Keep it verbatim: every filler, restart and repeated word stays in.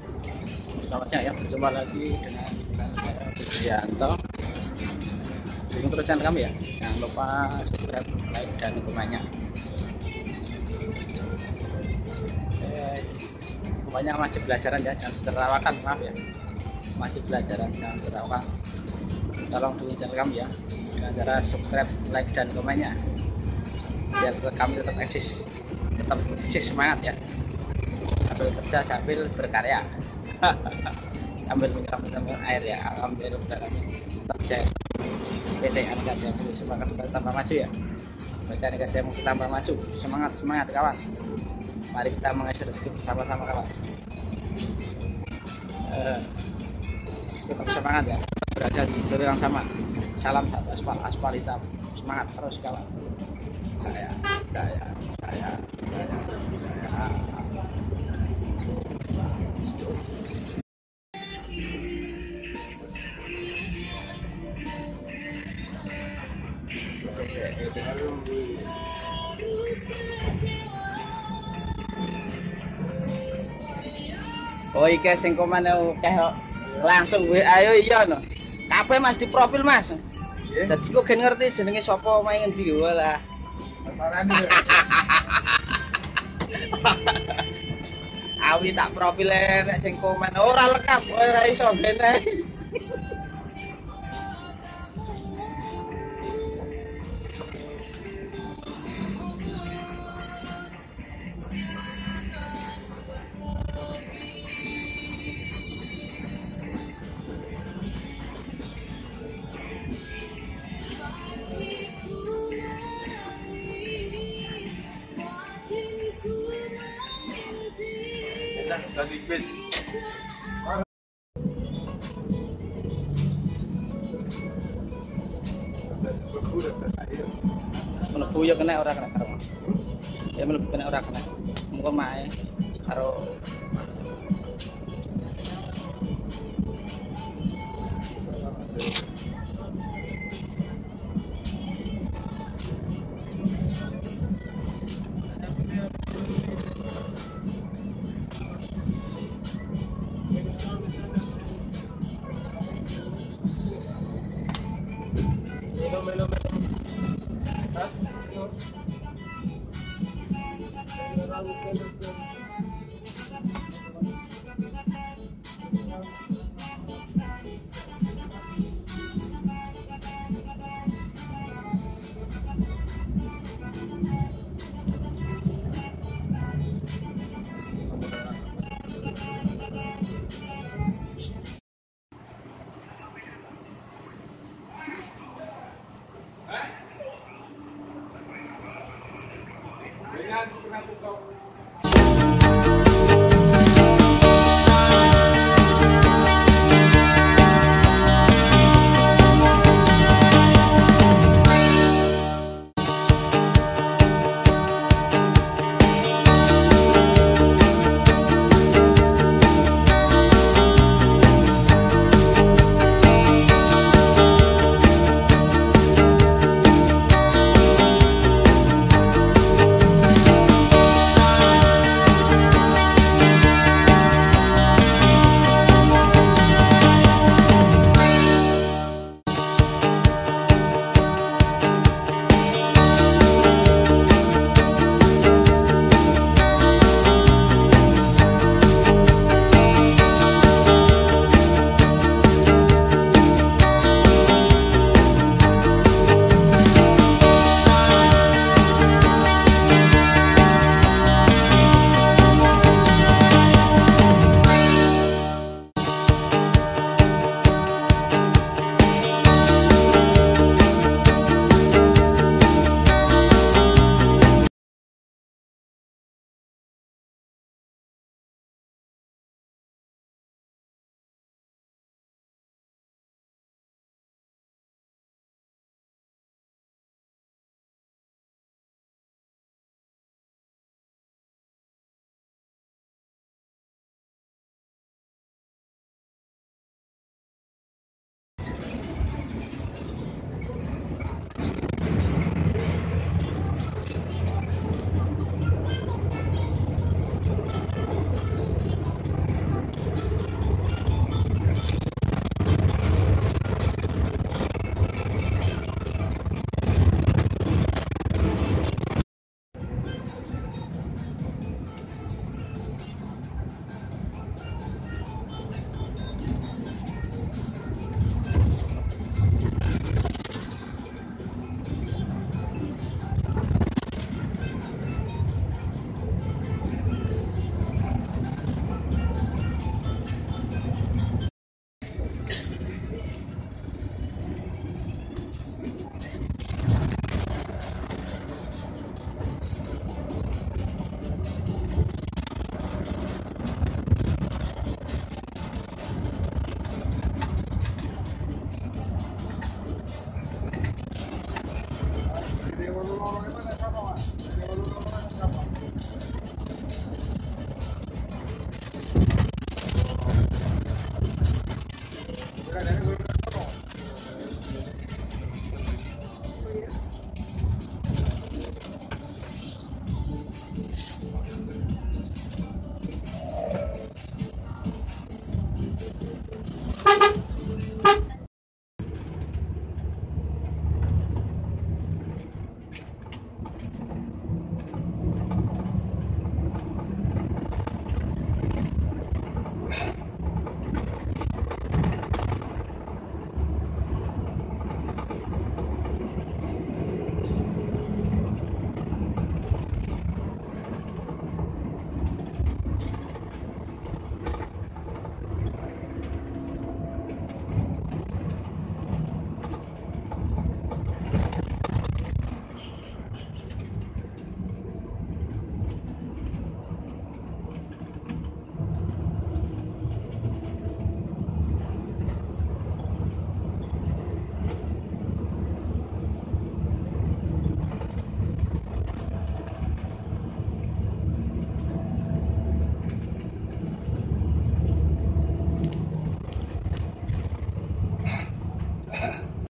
Selamat siang ya, berjumpa lagi dengan saya Widianto. Dukung terus channel kami ya, jangan lupa subscribe, like, dan komennya. Eh, pokoknya masih belajaran ya, jangan terawakan, maaf ya, masih belajaran, jangan terawakan. Tolong dukung channel kami ya, dengan cara subscribe, like, dan komennya, biar kami tetap eksis, tetap eksis semangat ya, sambil kerja sambil berkarya. Sambil minum air ya, alhamdulillah tetap saya P T Aneka Jamu semangat tambah maju ya. P T Aneka Jamu tambah maju, semangat semangat kawan. Mari kita mengisi rezeki bersama-sama kawan. Uh, tetap semangat ya, berada di jalur yang sama. Salam satu aspal, aspal hitam. Semangat terus kawan. Saya, saya, saya, saya, saya. Oh iki sing komen akeh kok. Langsung W A yo iya no. Kabeh Mas di profil Mas. Dadi kok gen ngerti jenenge sapa main ngendi walah. Awi tak profile nek sing komen ora lengkap ora iso ngene. Lagi quiz. Mlebu ya kena ora kena karo. Ya mlebu kena ora kena. Engko mae karo